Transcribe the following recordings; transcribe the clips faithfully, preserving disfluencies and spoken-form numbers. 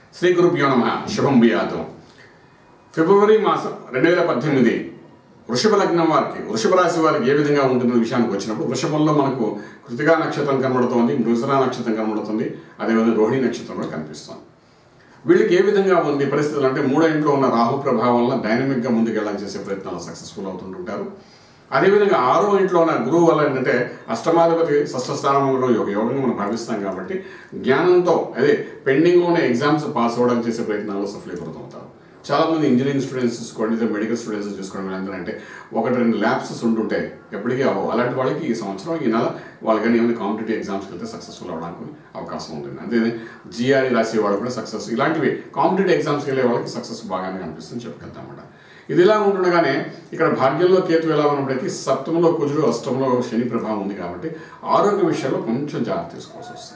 శ్రీ గురుభ్యో నమః. శుభం భూయాతు. ఫిబ్రవరి మాసం రెండు వేల పద్దెనిమిది వృషభ లగ్నం వారికి, వృషభ రాశి వారికి ఏ విధంగా ఉంటుందో విషయానికి వచ్చినప్పుడు, వృషభంలో మనకు కృతికా నక్షత్రం కనబడుతోంది, మృగశిర నక్షత్రం కనబడుతుంది, అదేవిధంగా రోహిణి నక్షత్రం కూడా కనిపిస్తుంది. వీళ్ళకి ఏ విధంగా ఉంది పరిస్థితులు అంటే, మూడో ఇంట్లో ఉన్న రాహు ప్రభావం వల్ల డైనమిక్గా ముందుకు వెళ్ళాలని చేసే ప్రయత్నాలు సక్సెస్ఫుల్ అవుతుంటుంటారు. అదేవిధంగా ఆరో ఇంట్లో ఉన్న గురువు వల్ల ఏంటంటే, అష్టమాధిపతి షష్ఠ స్థానంలో ఒక యోగంగా మనం భావిస్తాం కాబట్టి, జ్ఞానంతో అదే పెండింగ్లోనే ఎగ్జామ్స్ పాస్ అవ్వడానికి చేసే ప్రయత్నాల్లో సఫలీకృతం అవుతారు. చాలామంది ఇంజనీరింగ్ స్టూడెంట్స్ చూసుకోండి, మెడికల్ స్టూడెంట్స్ చూసుకోవడం ఏంటంటే, ఒకటి రెండు ల్యాబ్స్ ఉంటుంటాయి, ఎప్పటికీ అవ్వవు. అలాంటి వాళ్ళకి ఈ సంవత్సరం ఈ నెల వాళ్ళు కానీ ఏమైనా కాంపిటేటివ్ ఎగ్జామ్స్కి వెళ్తే సక్సెస్ఫుల్ అవ్వడానికి అవకాశం ఉంటుంది. అంతే జిఆర్ఈ రాసే వాళ్ళు కూడా సక్సెస్, ఇలాంటివి కాంపిటేటివ్ ఎగ్జామ్స్కి వెళ్ళే వాళ్ళకి సక్సెస్ బాగానే కనిపిస్తుంది చెప్పుకెళ్తామన్నమాట. ఇది ఇలా ఉంటుండగానే ఇక్కడ భాగ్యంలో కేతు ఎలా ఉన్నప్పటికీ సప్తమంలో కుజుడు, అష్టంలో శని ప్రభావం ఉంది కాబట్టి ఆరోగ్య విషయంలో కొంచెం జాగ్రత్త తీసుకోవాల్సి వస్తుంది.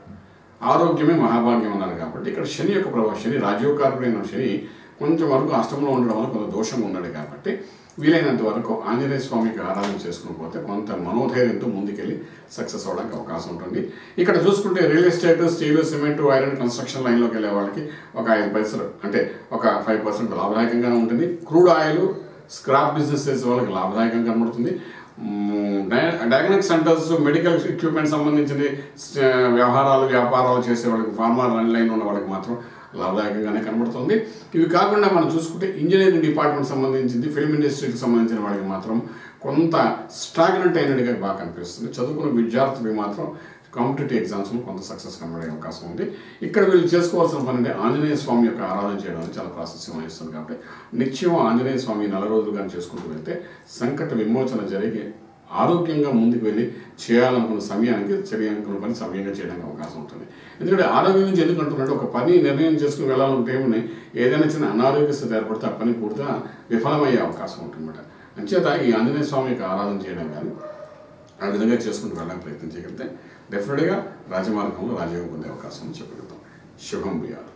ఆరోగ్యమే మహాభాగ్యం అన్నారు కాబట్టి ఇక్కడ శని యొక్క ప్రభావం, శని రాజయోగకారకుడైన శని కొంచెం వరకు అష్టంలో ఉండడం వల్ల కొంత దోషం ఉన్నాడు కాబట్టి వీలైనంత వరకు ఆంజనేయ స్వామికి ఆరాధన చేసుకుని పోతే కొంత మనోధైర్యంతో ముందుకెళ్ళి సక్సెస్ అవ్వడానికి అవకాశం ఉంటుంది. ఇక్కడ చూసుకుంటే real estate, steel, cement, iron, construction లైన్లోకి వెళ్ళే వాళ్ళకి ఒక ఐదు పైసలు అంటే ఒక ఫైవ్ పర్సెంట్ లాభదాయకంగానే ఉంటుంది. క్రూడ్ ఆయిల్, స్క్రాప్ బిజినెస్ చేసే వాళ్ళకి లాభదాయకంగా కనబడుతుంది. డయాగ్నోస్టిక్ సెంటర్స్, మెడికల్ ఎక్విప్మెంట్ సంబంధించిన వ్యవహారాలు, వ్యాపారాలు చేసే వాళ్ళకి, ఫార్మా రన్ లైన్ ఉన్న వాళ్ళకి మాత్రం లాభదాయకంగానే కనబడుతుంది. ఇవి కాకుండా మనం చూసుకుంటే ఇంజనీరింగ్ డిపార్ట్మెంట్ సంబంధించింది, ఫిల్మ్ ఇండస్ట్రీకి సంబంధించిన వాళ్ళకి మాత్రం కొంత స్టాగ్నెంట్ అయినట్టుగా బాగా కనిపిస్తుంది. చదువుకున్న విద్యార్థులకు మాత్రం కాంపిటేటివ్ ఎగ్జామ్స్లో కొంత సక్సెస్ కనబడే అవకాశం ఉంది. ఇక్కడ వీళ్ళు చేసుకోవాల్సిన పని అంటే ఆంజనేయ స్వామి యొక్క ఆరాధన చేయడం చాలా ప్రాశస్యం వహిస్తుంది కాబట్టి నిత్యం ఆంజనేయ స్వామి నెల రోజులు కానీ చేసుకుంటూ వెళ్తే సంకట విమోచన జరిగి ఆరోగ్యంగా ముందుకు వెళ్ళి చేయాలనుకున్న సమయానికి చేయాలనుకున్న పని సమయంగా చేయడానికి అవకాశం ఉంటుంది. ఎందుకంటే ఆరోగ్యం నుంచి ఎందుకు అంటున్నట్టు, ఒక పని నిర్ణయం చేసుకుని వెళ్ళాలంటే ఏదైనా చిన్న అనారోగ్య స్థితి ఏర్పడితే ఆ పని పూర్తిగా విఫలమయ్యే అవకాశం ఉంటుందన్నమాట. అంచేత ఈ ఆంజనేయ స్వామి యొక్క ఆరాధన చేయడం కానీ ఆ విధంగా చేసుకుంటూ వెళ్ళడానికి ప్రయత్నం చేయగలిగితే డెఫినెట్గా రాజమార్గంలో రాజయోగం పొందే అవకాశం చెప్పగలుగుతాం. శుభం భూయాతు.